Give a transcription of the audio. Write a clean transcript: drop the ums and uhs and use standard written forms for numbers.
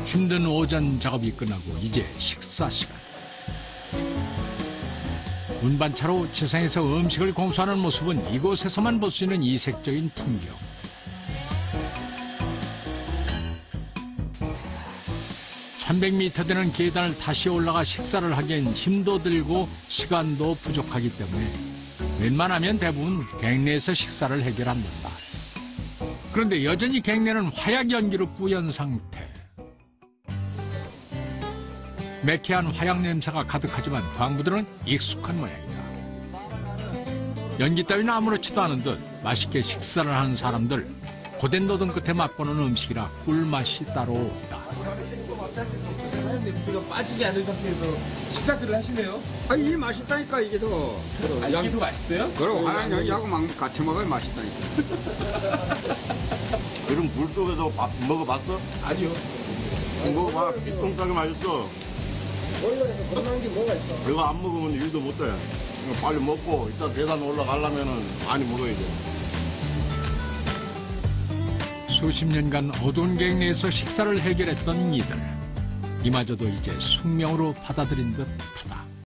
힘든 오전 작업이 끝나고 이제 식사 시간. 운반차로 지상에서 음식을 공수하는 모습은 이곳에서만 볼 수 있는 이색적인 풍경. (300m) 되는 계단을 다시 올라가 식사를 하기엔 힘도 들고 시간도 부족하기 때문에 웬만하면 대부분 갱내에서 식사를 해결한다. 그런데 여전히 갱내는 화약 연기로 뿌연 상태. 매캐한 화약 냄새가 가득하지만 광부들은 익숙한 모양이다. 연기 따위는 아무렇지도 않은 듯 맛있게 식사를 하는 사람들, 고된 노동 끝에 맛보는 음식이라 꿀맛이 따로 없다. 냄새가 빠지지 않은 상태에서 식사들을 하시네요. 아, 이게 맛있다니까, 이게 더. 이게 더 맛있어요? 그리고 화양 연기하고 막 같이 먹어야 맛있다니까. 이런 물 속에서 밥 먹어봤어? 아니요. 먹어봐. 비통싸게 맛있어. 원래 건강한 게 뭐가 있어? 이거 안 먹으면 일도 못 해. 이거 빨리 먹고 이따 계단 올라가려면은 많이 먹어야 돼. 수십 년간 어두운 갱내에서 식사를 해결했던 이들. 이마저도 이제 숙명으로 받아들인 듯하다.